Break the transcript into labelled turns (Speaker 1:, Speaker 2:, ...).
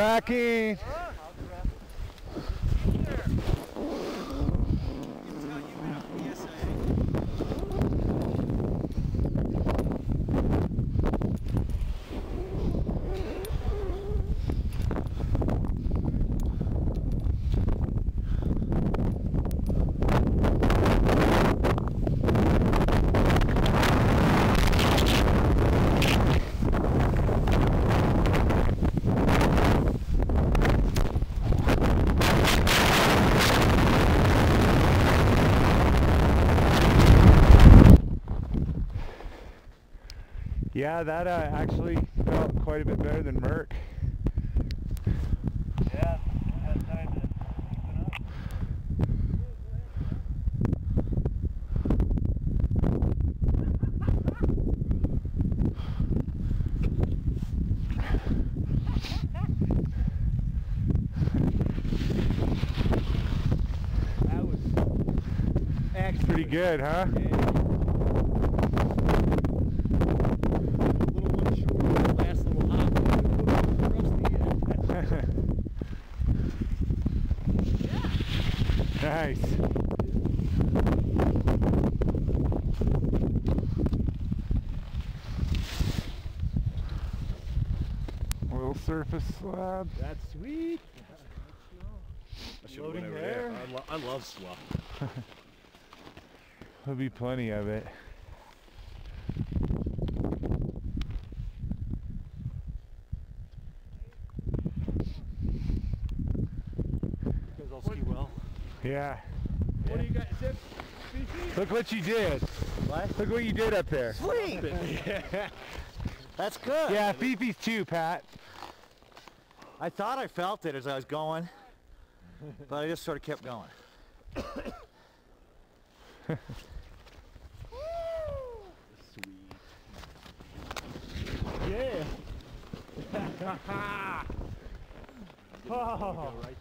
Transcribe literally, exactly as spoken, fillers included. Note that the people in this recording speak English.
Speaker 1: Cracking. Yeah, that uh, actually felt quite a bit better than Merc.
Speaker 2: Yeah, had time to open up.
Speaker 1: That was actually pretty good, huh? Nice. Little surface slab.
Speaker 2: That's sweet.
Speaker 3: I should have went over there. I, lo I love slough.
Speaker 1: There'll be plenty of it.
Speaker 2: You guys all ski well.
Speaker 1: Yeah.
Speaker 2: What do you got, Zip?
Speaker 1: Look what you did.
Speaker 4: What?
Speaker 1: Look what you did up there.
Speaker 4: Sweet! That's good.
Speaker 1: Yeah, Fifi's too, Pat.
Speaker 4: I thought I felt it as I was going, but I just sort of kept going.
Speaker 2: Sweet.
Speaker 1: Yeah.
Speaker 2: Oh. Right